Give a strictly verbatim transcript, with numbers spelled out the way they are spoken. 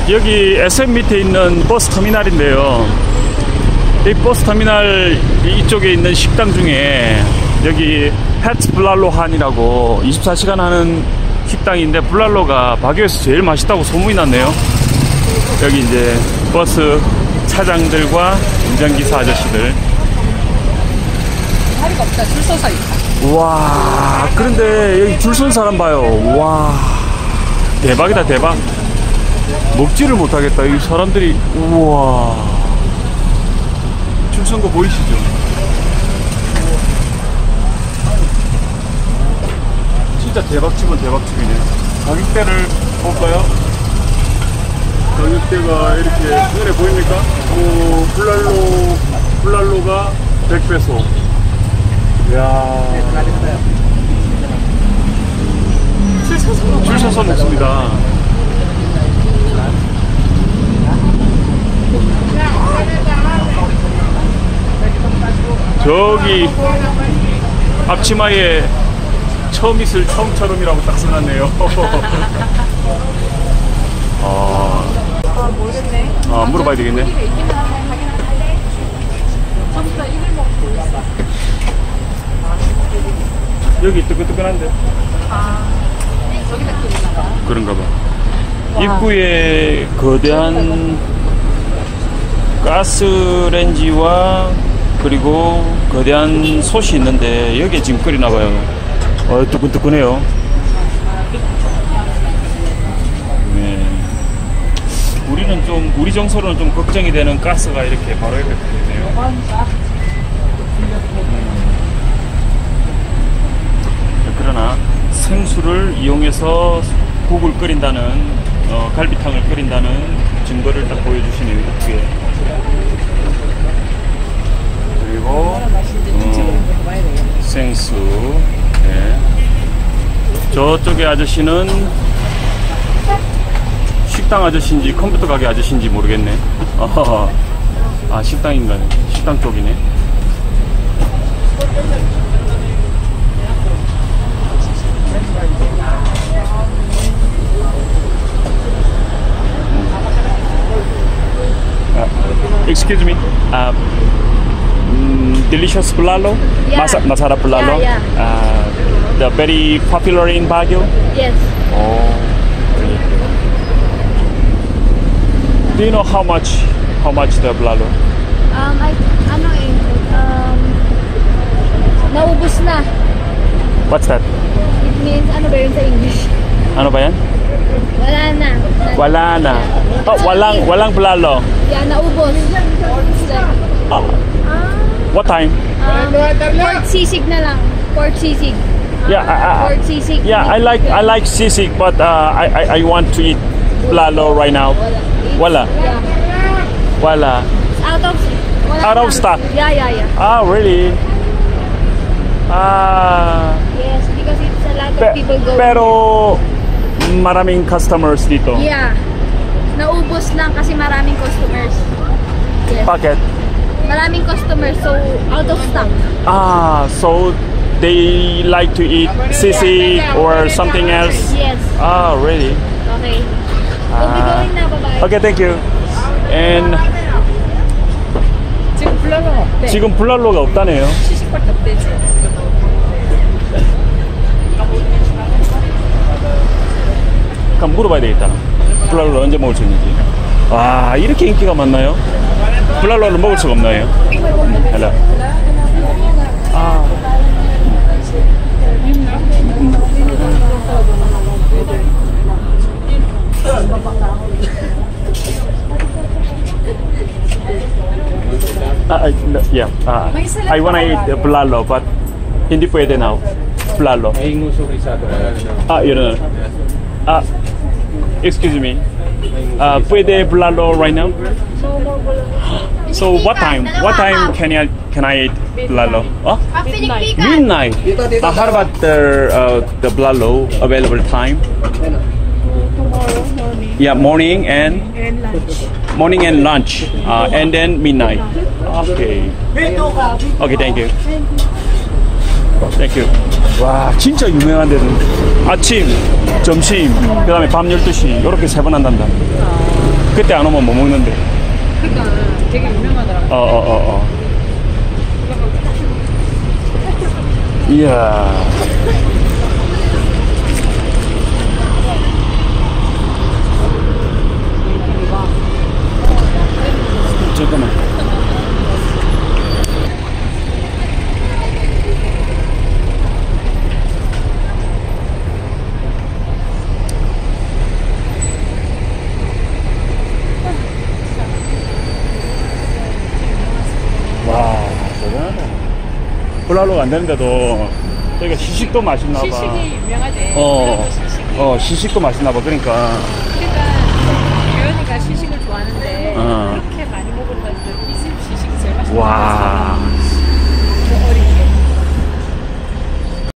여기 에스엠 밑에 있는 버스 터미널인데요. 이 버스 터미널 이쪽에 있는 식당 중에 여기 팻 블랄로 한이라고 이십사 시간 하는 식당인데, 블랄로가 바교에서 제일 맛있다고 소문이 났네요. 여기 이제 버스 차장들과 운전기사 아저씨들. 자리가 없다. 줄 서서 있다. 와, 그런데 여기 줄 선 사람 봐요. 와, 대박이다, 대박. 먹지를 못하겠다. 이 사람들이. 우와, 줄 선 거 보이시죠? 진짜 대박집은 대박집이네. 가격대를 볼까요? 가격대가 이렇게 눈에 보입니까? 오, 블랄로, 블랄로가 백 페소. 이야. 줄 서서 먹어요. 줄 서서 먹습니다. 저기 앞치마에 처음 있을 처음처럼이라고 딱 써놨네요. 아, 아, 모르겠네. 아, 물어봐야 되겠네. 전부터 이걸 먹고 있어. 여기 뜨끈뜨끈한데. 아, 저기다 끓이나 봐. 그런가 봐. 입구에 거대한 가스레인지와 그리고 거대한 솥이 있는데 여기에 지금 끓이나 봐요. 어, 뜨끈뜨끈해요. 네. 우리는 좀, 우리 정서로는 좀 걱정이 되는 가스가 이렇게 바로 옆에 있네요. 음. 그러나 생수를 이용해서 국을 끓인다는, 어, 갈비탕을 끓인다는 증거를 딱 보여주시네요, 이렇게. 그리고 음, 생수. 네. 저쪽에 아저씨는 식당 아저씨인지 컴퓨터 가게 아저씨인지 모르겠네. 아, 식당인가요? 식당 쪽이네. Uh, excuse me. Uh, mm, delicious bulalo, Yeah. Masa masarap bulalo. Yeah, yeah. Uh, the very popular in Baguio. Yes. Oh. Do you know how much? How much the bulalo? Um, I, ano eh, um, naubos na. What's that? It means, ano ba yun sa English? Ano ba yan? Wala na. Wala na. Oh, walang walang bulalo. Yeah, naubos. It's like, Oh. What time? um, pork sisig na lang. Pork sisig. Yeah, I, I, Pork sisig. yeah. I like I like sisig, but uh, I, I I want to eat bulalo right now. Wala. Yeah. Wala. Out of, wala Out of na. stock. Yeah, yeah, yeah. Ah, really? Ah. Yes, because it's a lot of Pe- people go. pero maraming customers dito. Yeah. Naubos lang kasi maraming customers. Yes. Bakit? Maraming customers, so out of stock. Ah, so they like to eat sisig or something else? Yes. Ah, really? Okay. We'll be Ah. going na, bye-bye. Okay, thank you. And 지금 불러는 없대. 지금 블랄로가 없다네요. 시식밖에 없대. 그럼 물어봐야 되겠다. 블랄로 언제 먹을 수 있는지. 와, 이렇게 인기가 많나요? 블랄로를 먹을 수가 없나요? 헬로. 아. Ah, no, yeah. Ah, I wanna eat uh, bulalo, but hindi pwede now. Bulalo. May nguso risado. Ah, yun na. Ah, excuse me. Uh, pwede bulalo right now? So what time? What time can I can I eat bulalo? Oh, midnight. Uh, how about the uh, the bulalo available time? Tomorrow morning Yeah, morning and and lunch. morning and lunch, uh, and then midnight. Okay. Okay, thank you. Thank you. 와, 진짜 유명한 데는 아침, 점심, 그다음에 밤 열두 시 이렇게 세 번 한단다. 그때 안 오면 못 먹는데. 그러니까 되게 유명하더라고. 어, 어, 어, 어. 이야. 잠깐만. 와, 대단하다. 폴라로가 안 되는데도 저희가 시식도 맛있나 봐. 시식이 유명하대. 어, 시식이. 어, 시식도 맛있나 봐. 그러니까. 그러니까 유연이가 시식을 좋아하는데 어. 그렇게 많이 먹으러 다니는데 이 집 시식이 제일 맛있어. 와.